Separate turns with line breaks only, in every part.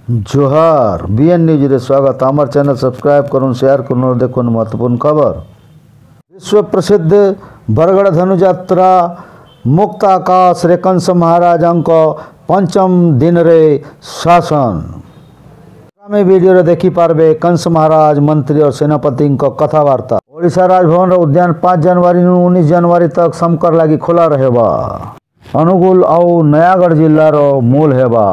जोहार BN news रे स्वागत। आमर चैनल सब्सक्राइब करूँ, शेयर करूँ और देखो महत्वपूर्ण खबर। विश्व प्रसिद्ध बरगड़ धनुयात्रा मुक्त आकाश रे कंस महाराज पंचम दिन रे शासन। आगामी वीडियो रे देखी पारबे कंस महाराज मंत्री और सेनापति कथावार्ता। ओडिशा राजभवन उद्यान 5 जनवरी 19 जनवरी तक समकर लगी खोला रहेबा। अनुगुल और नयागढ़ जिल्लार मूल हेबा।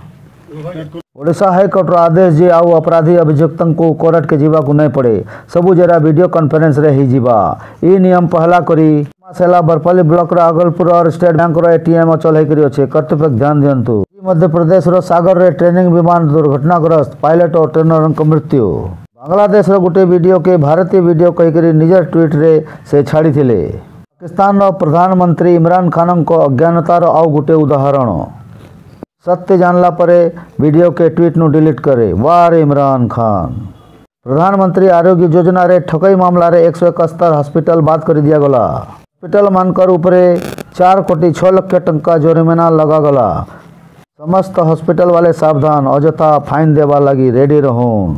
ओडिशा हाईकोर्टर आदेश जे आउ अपराधी अभियुक्त को कोर्ट के जीवा को नहीं पड़े, सबू जरा वीडियो कॉन्फ्रेंस रे ही जीवा। ई नियम पहला करी मासेला बरपाली ब्लॉक रा अगलपुर और स्टेट बैंक रो एटीएम चल करी अच्छे। कर्तव्य ध्यान दियंतु। मध्य प्रदेश रो सागर रे ट्रेनिंग विमान दुर्घटनाग्रस्त, पायलट और ट्रेनर मृत्यु। बांग्लादेश रो गोटे वीडियो के भारतीय वीडियो कही करी निजर ट्वीट रे से छाड़ी थिले। पाकिस्तान रो प्रधानमंत्री इमरान खान को अज्ञानतार आउ गोटे उदाहरण। सत्य जानला परे वीडियो के ट्वीट नु डिलीट करे। वार इमरान खान। प्रधानमंत्री आरोग्य योजना रे ठकई मामला रे 171 हॉस्पिटल बात कर दिया गला। हॉस्पिटल मानकर उपरे 4 कोटी 6 लाख टंका जोरिमाना लगा गला। समस्त हॉस्पिटल वाले सावधान, अजथा फाइन देवा लगी रेडी रहून।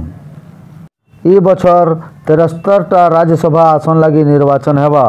ई बछर 73टा राज्यसभा आसन लगी निर्वाचन हेबा।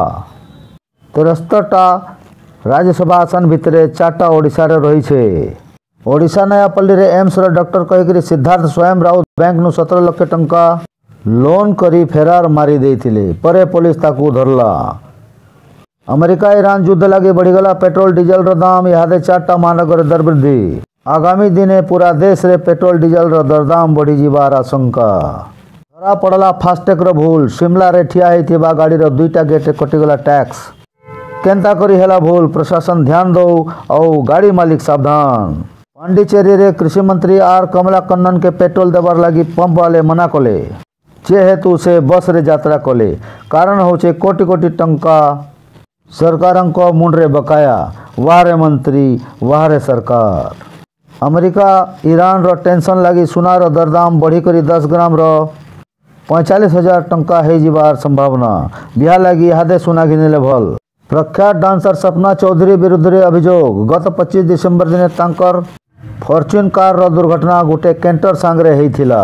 73टा राज्यसभा आसन भितरे 4टा ओडिशा रे रही छे। ओडिशा नयापल्ली रे एम्स रो डॉक्टर कहिकरी सिद्धार्थ स्वयं राउत बैंक नु 17 लाख टंका लोन करी फेरार मारी देथिले। परे पुलिस ताकू धरला। अमेरिका ईरान युद्ध लगे बढ़ीगला पेट्रोल डीजल रो दाम। इहादे 4टा महानगर दर वृद्धि। आगामी दिने पूरा देश रे पेट्रोल डीजल रो दर दाम बढ़ी जीवार आशंका। धरा पड़ला फास्टैग रो भूल। शिमला रे ठिया हेथिबा गाड़ी रो 2टा गेट कटिगला टैक्स। केंता करी हेला भूल, प्रशासन ध्यान दो और गाड़ी मालिक सावधान। पांडिचेरी रे कृषि मंत्री आर कमला कन्नन के पेट्रोल देवार लगी पंप वाले मना कले। जे हेतु से बस रे यात्रा कले। कारण होचे कोटि कोटि टंका सरकार को मुंडरे बकाया। वारे मंत्री वारे सरकार। अमेरिका ईरान रो टेंशन लगी सुना रो दरदाम बढ़ी करी 10 ग्राम रो 45,000 टंका है जीवार संभावना। बिहा लगी हादे सुना घिनेले भल। प्रख्यात डांसर सपना चौधरी विरुद्ध रे अभियोग। गत 25 डिसेम्बर दिन तांकर फॉर्च्यून कार रो दुर्घटना गोटे कैंटर सांगरे हेथिला।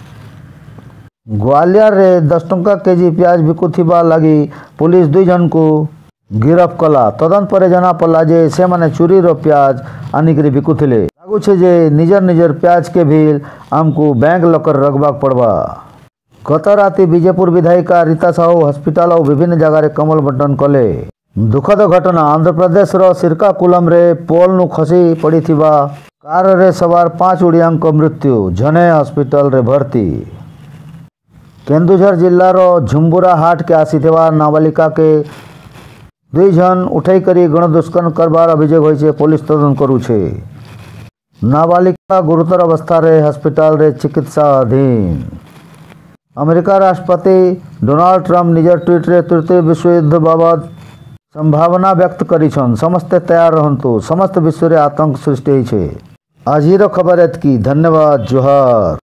ग्वालियर रे 10 टंका केजी प्याज बिकुथिबा लगी पुलिस 2 जन को गिरफ्त कला। तदंत पर जना पड़ला जे से माने चोरी रो प्याज आनिकरी बिकुथिले। लागू छे जे निजर निजर प्याज के भी आमको बैंक लकर रखबाक पड़बा। गत राति बीजेपुर विधायिका रीता साहू हॉस्पिटल और विभिन्न जगह रे कमल बंटन कले। दुखद घटना आंध्र प्रदेश रो सिरकाकुलम रे पोल नु खसी पड़ी थिबा कार रे सवार 5 ओडिया को मृत्यु। झने हॉस्पिटल रे भर्ती। केन्दुझर जिल्ला रो झुम्बुरा हाट के आसीथिबा नाबालिका के 2 जन उठाई करी गण दुष्कर्म करबार अभियोग होइछे। पुलिस तदंत करू छे। नाबालिका गुरुतर अवस्था रे हॉस्पिटल रे चिकित्सा अधीन। अमेरिका राष्ट्रपति डोनाल्ड ट्रम्प निजर ट्वीट रे तृतीय विश्व युद्ध बाबत संभावना व्यक्त करिछन। समस्ते तैयार रहंतु। समस्त विश्व रे आतंक सृष्टि होइछे। आज ही खबर एतकी। धन्यवाद। जोहार।